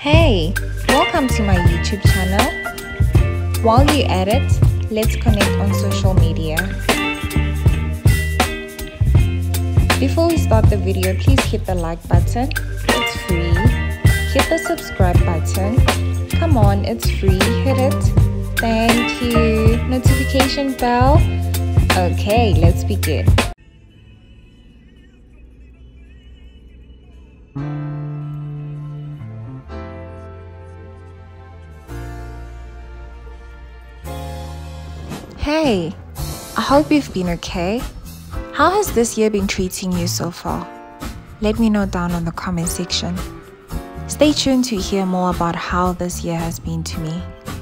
Hey, welcome to my YouTube channel. While you're at it, let's connect on social media. Before we start the video, please hit the like button. It's free. Hit the subscribe button. Come on, it's free. Hit it. Thank you. Notification bell. Okay, let's begin. Hey, I hope you've been okay. How has this year been treating you so far? Let me know down on the comment section. Stay tuned to hear more about how this year has been to me.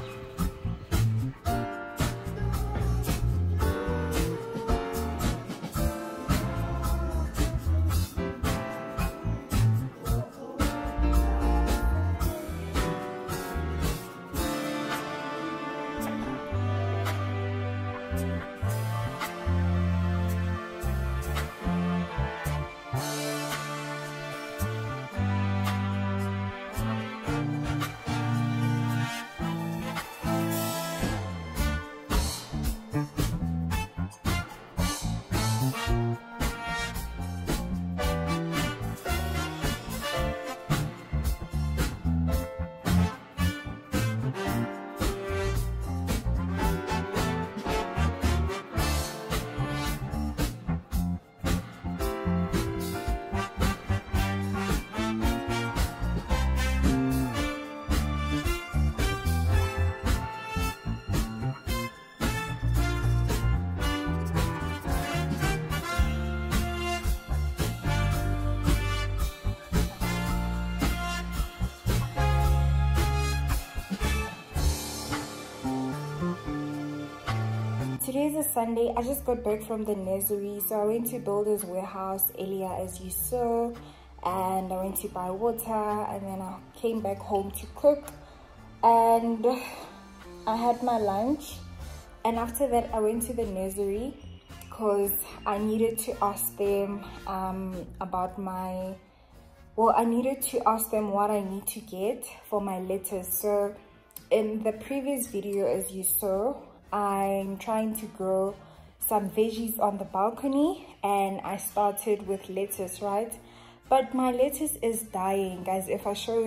Today's a Sunday. I just got back from the nursery, so I went to Builder's Warehouse earlier, as you saw, and I went to buy water, and then I came back home to cook, and I had my lunch, and after that I went to the nursery because I needed to ask them about my, I needed to ask them what I need to get for my lettuce. So in the previous video, as you saw, I'm trying to grow some veggies on the balcony, and I started with lettuce, right? But my lettuce is dying, guys. If I show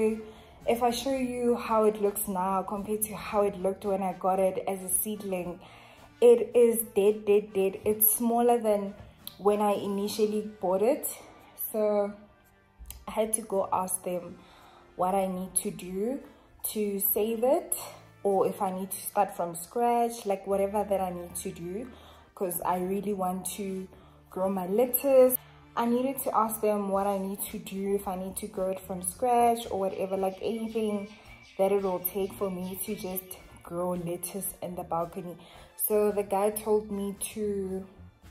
you how it looks now compared to how it looked when I got it as a seedling, it is dead. It's smaller than when I initially bought it. So I had to go ask them what I need to do to save it, or if I need to start from scratch, like whatever that I need to do, because I really want to grow my lettuce. I needed to ask them what I need to do, if I need to grow it from scratch or whatever, like anything that it will take for me to just grow lettuce in the balcony. So the guy told me to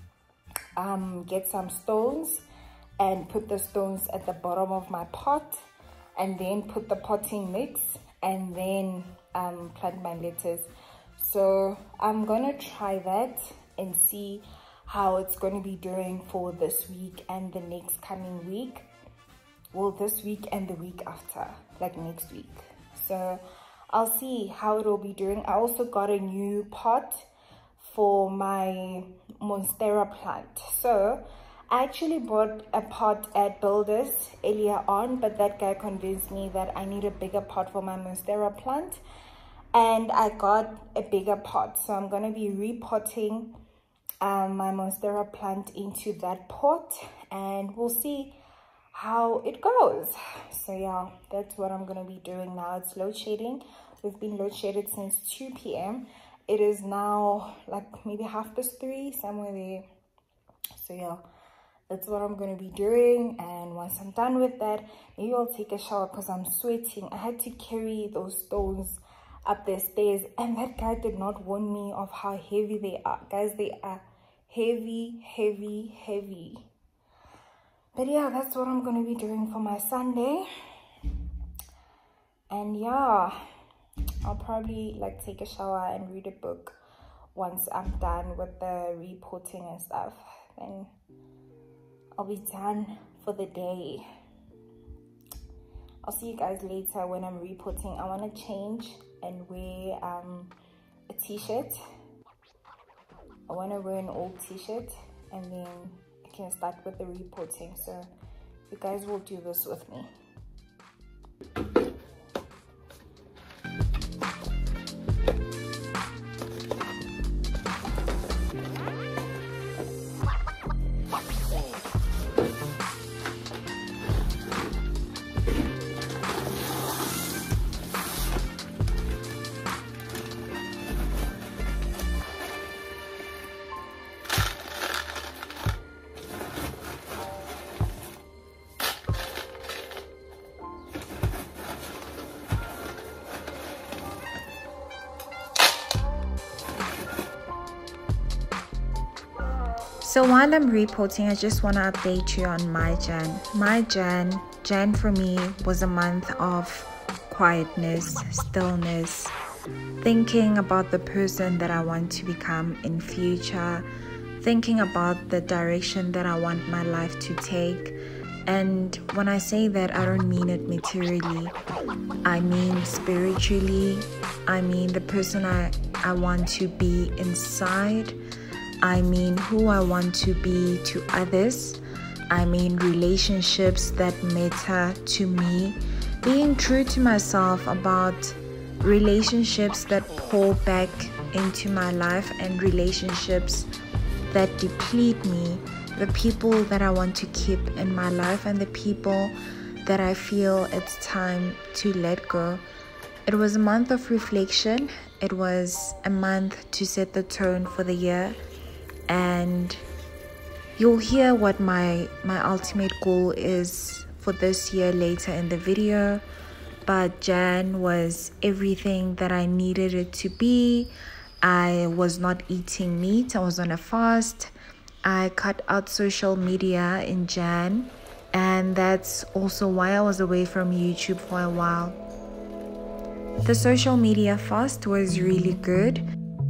get some stones and put the stones at the bottom of my pot, and then put the potting mix, and then plant my lettuce. So I'm gonna try that and see how it's gonna be doing for this week and the next coming week. Well, this week and the week after, like next week. So I'll see how it will be doing. I also got a new pot for my Monstera plant. So I actually bought a pot at Builders earlier on, but that guy convinced me that I need a bigger pot for my Monstera plant, and I got a bigger pot. So I'm going to be repotting my Monstera plant into that pot, and we'll see how it goes. So yeah, that's what I'm going to be doing now. It's load shedding. We've been load shedded since 2 p.m. It is now like maybe 3:30, somewhere there. So yeah, that's what I'm going to be doing. And once I'm done with that, maybe I'll take a shower because I'm sweating. I had to carry those stones up the stairs, and that guy did not warn me of how heavy they are. Guys, they are heavy. But yeah, that's what I'm going to be doing for my Sunday. And yeah, I'll probably like take a shower and read a book once I'm done with the reporting and stuff. Then I'll be done for the day. I'll see you guys later when I'm repotting. I want to change and wear a t-shirt. I want to wear an old t-shirt and then I can start with the repotting. So you guys will do this with me. So while I'm repotting, I just want to update you on my Jan. Jan for me was a month of quietness, stillness, thinking about the person that I want to become in future, thinking about the direction that I want my life to take. And when I say that, I don't mean it materially. I mean spiritually. I mean the person I want to be inside. I mean who I want to be to others. I mean relationships that matter to me. Being true to myself about relationships that pour back into my life and relationships that deplete me. The people that I want to keep in my life and the people that I feel it's time to let go. It was a month of reflection. It was a month to set the tone for the year. And you'll hear what my ultimate goal is for this year later in the video. But Jan was everything that I needed it to be. I was not eating meat. I was on a fast. I cut out social media in Jan, and that's also why I was away from YouTube for a while. The social media fast was really good.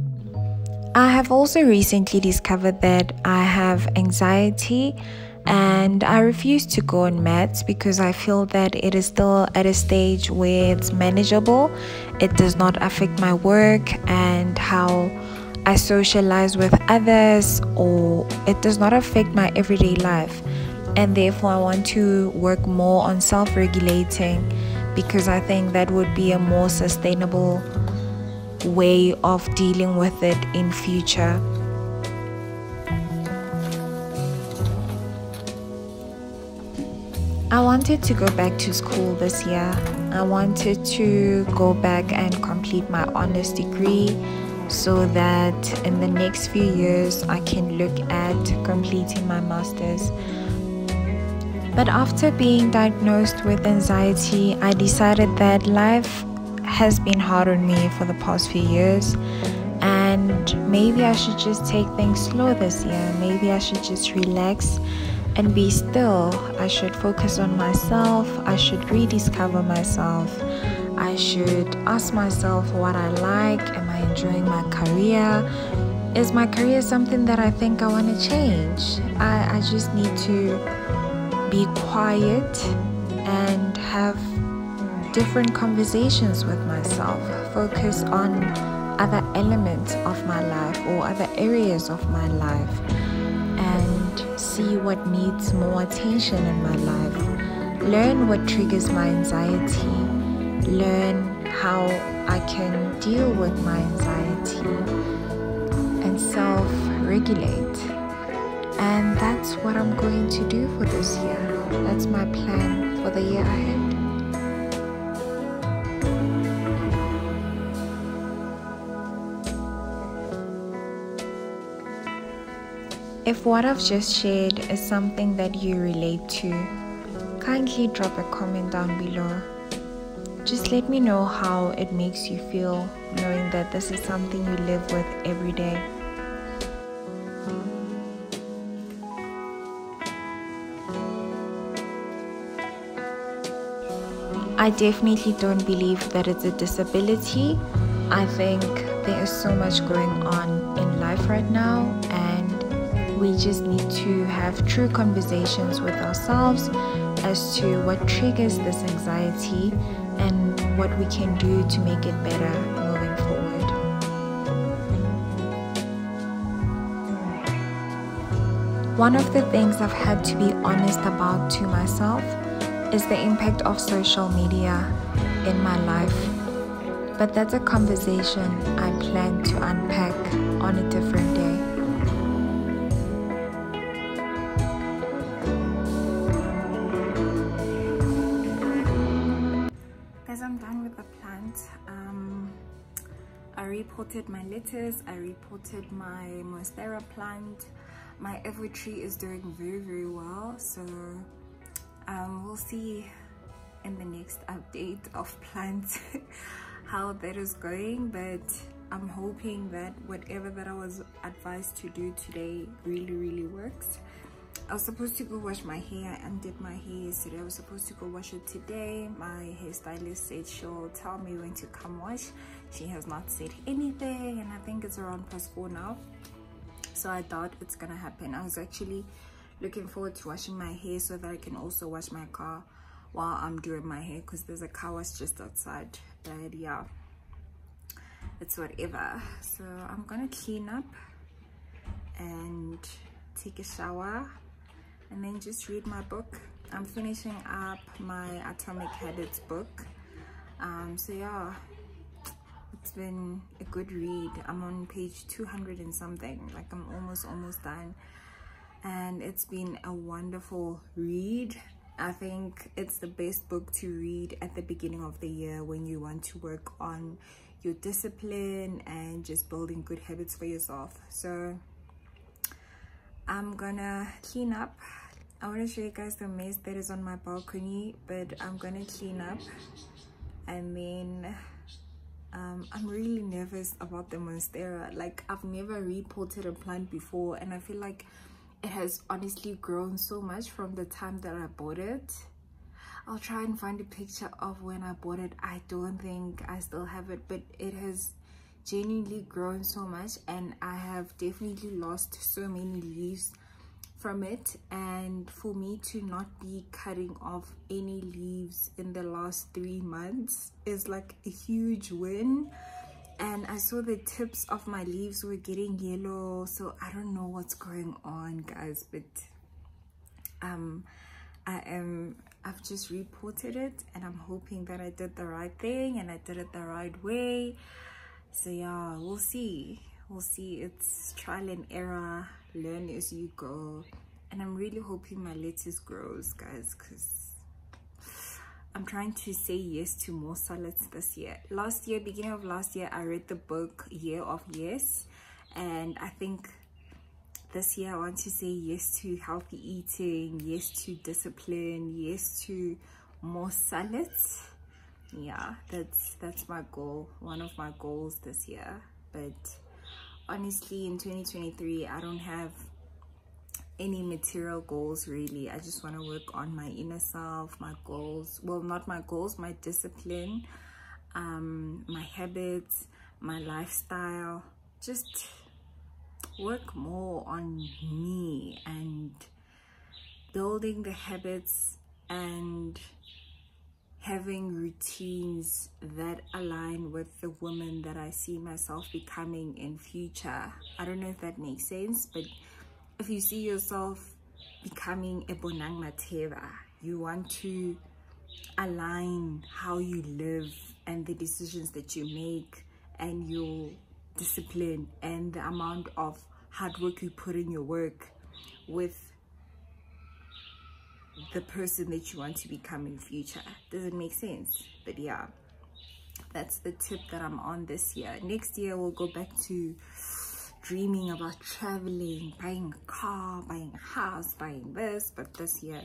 I have also recently discovered that I have anxiety and I refuse to go on meds because I feel that it is still at a stage where it's manageable. It does not affect my work and how I socialize with others, or it does not affect my everyday life. And therefore I want to work more on self-regulating because I think that would be a more sustainable way of dealing with it in future. I wanted to go back to school this year. I wanted to go back and complete my honors degree so that in the next few years I can look at completing my masters. But after being diagnosed with anxiety, I decided that life has been hard on me for the past few years, and maybe I should just take things slow this year. Maybe I should just relax and be still. I should focus on myself. I should rediscover myself. I should ask myself what I like. Am I enjoying my career? Is my career something that I think I want to change? I just need to be quiet and have different conversations with myself, focus on other elements of my life or other areas of my life, and see what needs more attention in my life. Learn what triggers my anxiety, learn how I can deal with my anxiety, and self-regulate. And that's what I'm going to do for this year. That's my plan for the year ahead. If what I've just shared is something that you relate to, kindly drop a comment down below. Just let me know how it makes you feel knowing that this is something you live with every day. I definitely don't believe that it's a disability. I think there is so much going on in life right now, and we just need to have true conversations with ourselves, as to what triggers this anxiety and what we can do to make it better moving forward. One of the things I've had to be honest about to myself is the impact of social media in my life. But that's a conversation I plan to unpack on a different day. Guys, I'm done with the plant. I repotted my lettuce, I repotted my Monstera plant. My every tree is doing very, very well. So we'll see in the next update of plants how that is going, but I'm hoping that whatever that I was advised to do today really works. I was supposed to go wash my hair. I undid my hair yesterday. I was supposed to go wash it today. My hairstylist said she'll tell me when to come wash. She has not said anything, and I think it's around +4 now, so I doubt it's gonna happen. I was actually looking forward to washing my hair so that I can also wash my car while I'm doing my hair, because there's a car wash just outside. But yeah, it's whatever. So I'm gonna clean up and take a shower and then just read my book. I'm finishing up my Atomic Habits book. So yeah, it's been a good read. I'm on page 200 and something, like I'm almost done, and it's been a wonderful read. I think it's the best book to read at the beginning of the year when you want to work on your discipline and just building good habits for yourself. So I'm gonna clean up. I want to show you guys the mess that is on my balcony, but I'm gonna clean up, and then I'm really nervous about the Monstera. Like, I've never repotted a plant before, and I feel like it has honestly grown so much from the time that I bought it. I'll try and find a picture of when I bought it. I don't think I still have it, but it has genuinely grown so much, and I have definitely lost so many leaves from it. And for me to not be cutting off any leaves in the last 3 months is like a huge win. And I saw the tips of my leaves were getting yellow, so I don't know what's going on, guys, but I've just repotted it, and I'm hoping that I did the right thing and I did it the right way. So yeah, we'll see. It's trial and error, learn as you go, and I'm really hoping my lettuce grows, guys, because I'm trying to say yes to more salads this year. Beginning of last year, I read the book Year of Yes, and I think this year I want to say yes to healthy eating, yes to discipline, yes to more salads. Yeah, that's my goal, one of my goals this year. But honestly, in 2023, I don't have any material goals really. I just want to work on my inner self, my goals, well, not my goals, my discipline, my habits, my lifestyle. Just work more on me and building the habits and having routines that align with the woman that I see myself becoming in future. I don't know if that makes sense, but if you see yourself becoming a Bonang Mateva, you want to align how you live and the decisions that you make and your discipline and the amount of hard work you put in your work with the person that you want to become in future. Does it make sense? But yeah, that's the tip that I'm on this year. Next year we'll go back to dreaming about traveling, buying a car, buying a house, buying this. But this year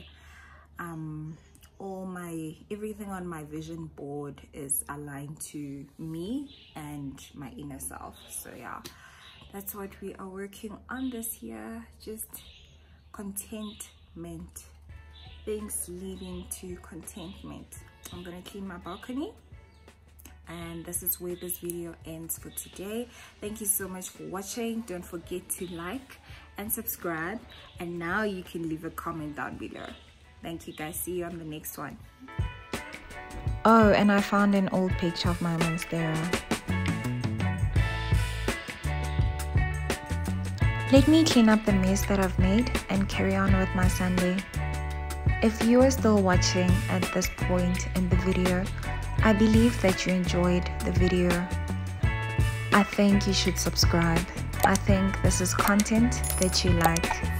everything on my vision board is aligned to me and my inner self. So yeah, that's what we are working on this year. Just contentment, things leading to contentment. I'm gonna clean my balcony, and this is where this video ends for today. Thank you so much for watching. Don't forget to like and subscribe, and now you can leave a comment down below. Thank you guys. See you on the next one. Oh, and I found an old picture of my Monstera. Let me clean up the mess that I've made and carry on with my Sunday. If you are still watching at this point in the video, I believe that you enjoyed the video. I think you should subscribe. I think this is content that you like.